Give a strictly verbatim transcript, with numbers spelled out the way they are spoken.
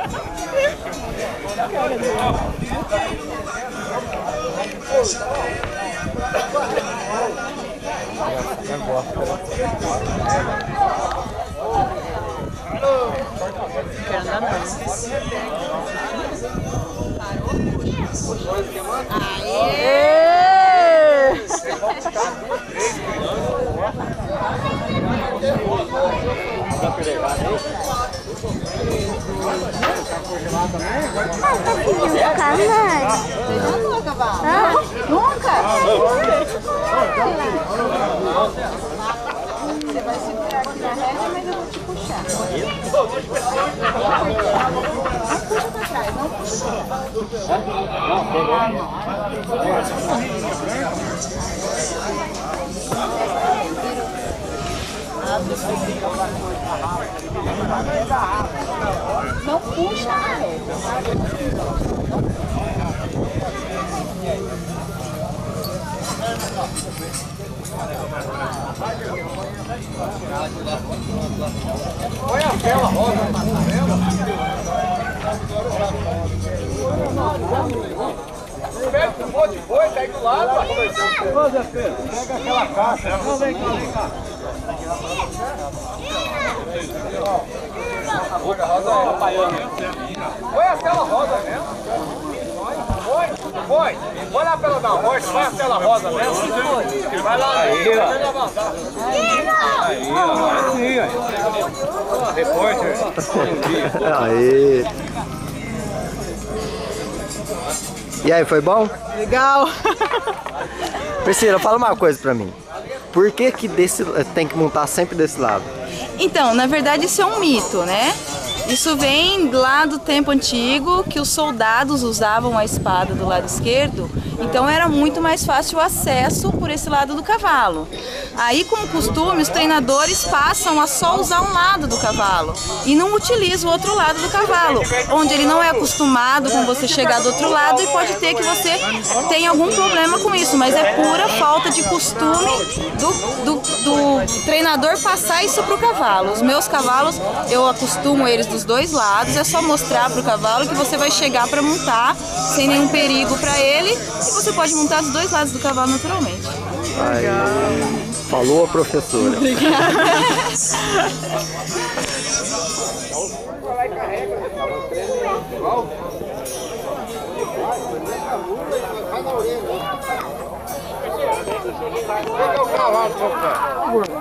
Nunca? Você vai segurar aqui na rédea, mas eu vou te puxar. Não puxa pra trás, não puxa. Não puxa a rédea. Olha a tela rosa, pega um monte de boi, tá aí do lado. Pega aquela caixa. Não, vem cá, vem cá. Olha a rosa aí. Põe a tela rosa mesmo. Põe, põe. Põe lá pela da rocha, põe a tela rosa mesmo. Vai lá, aí, ó. Aí, ó. Aí, ó. Repórter. Aí. E aí, foi bom? Legal. Priscila, fala uma coisa pra mim. Por que que desse, tem que montar sempre desse lado? Então, na verdade isso é um mito, né? Isso vem lá do tempo antigo, que os soldados usavam a espada do lado esquerdo, então era muito mais fácil o acesso por esse lado do cavalo. Aí, com o costume, os treinadores passam a só usar um lado do cavalo e não utilizam o outro lado do cavalo, onde ele não é acostumado com você chegar do outro lado e pode ter que você tenha algum problema com isso, mas é pura falta de costume do, do, do treinador passar isso para o cavalo. Os meus cavalos, eu acostumo eles dos dois lados, é só mostrar para o cavalo que você vai chegar para montar sem nenhum perigo para ele e você pode montar dos dois lados do cavalo naturalmente. Aí, falou a professora. Pega o cavalo,